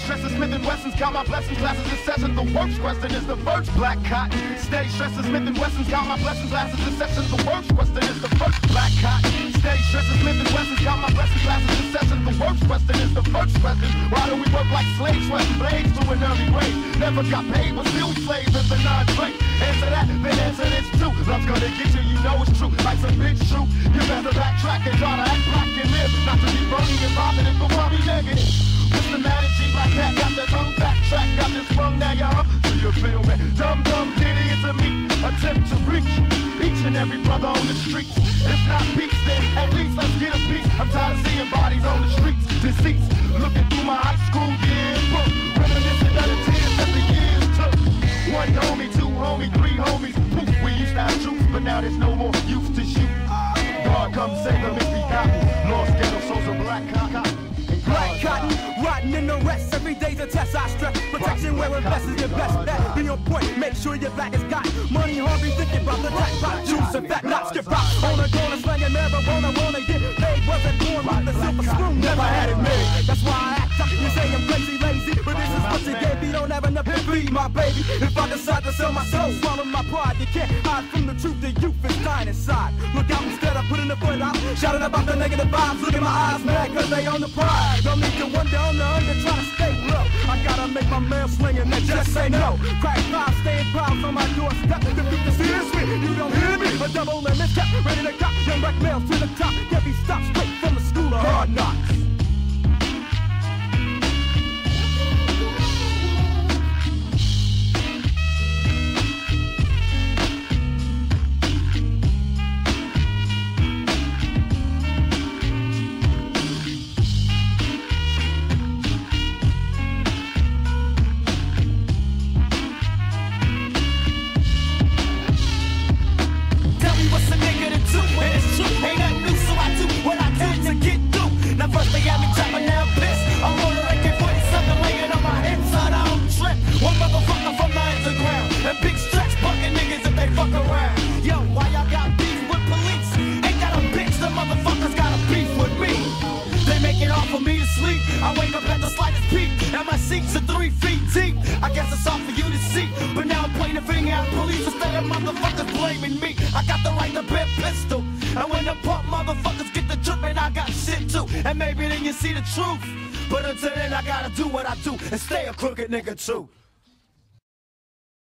stressing Smith and Wessons, count my blessings, classes in session. The worst question is the first black cotton. Steady stressing Smith and Wessons, count my blessings, classes in session. The worst question is the first black cotton. Steady stressing Smith and Wessons, count my blessings, classes in session. The worst question is the first question. Why do we work like slaves, sweating blades to an early grave? Never got paid, but still slaves as a non-slave. Answer that, then answer this too. Love's gonna get you, you know it's true. Like some bitch true. You better backtrack and try to act black and live. Not to be phony and bobbing and for worry negative. Systematic G like that, got the tongue backtrack, got this sprung, now y'all. Do you feel me? Dumb, idiots of me attempt to reach each and every brother on the streets. If not peace, then at least let's get a piece. I'm tired of seeing bodies on the streets, deceased. Looking through my high school years book, reminiscing of the tears that the years took. One homie, two homie, three homies. Poof, we used to have troops, but now there's no more youth to shoot. God come save them if he got me. Lost ghetto souls of black cotton. Black cotton, rotten in the rest. Every day's a test, I stress. Protection where invest is your best bet. Be on point, make sure your black is got. Money hungry, thinking about the jackpot. Juice and fat, not skip out. On the corner, slanging marijuana, wanna get paid. Wasn't born with the silver spoon, never had it made. That's why I act up. You say I'm crazy, lazy, but this is what you gave me. Don't have enough to feed my baby. If I decide to sell my soul, swallow my pride. You can't hide from the truth, the youth is dying inside. Look out instead of putting the foot out. Shouting about the negative vibes. Look in my eyes, mad, cause they on the pride. Don't need to wonder on the under, try to stay low. I gotta make my mail slinging and just say no. Crack five, staying proud on my doorstep. The future seriously, you don't hear me. A double limit cap, ready to cop. Young wreck mail to the top. Can't be stopped straight from the school of hard knocks. I wake up at the slightest peak, and my seats are 3 feet deep. I guess it's all for you to see, but now I'm pointing a finger at police instead of motherfuckers blaming me. I got the right to bear pistol, and when the pump motherfuckers get the dripping, I got shit too. And maybe then you see the truth, but until then I gotta do what I do and stay a crooked nigga too.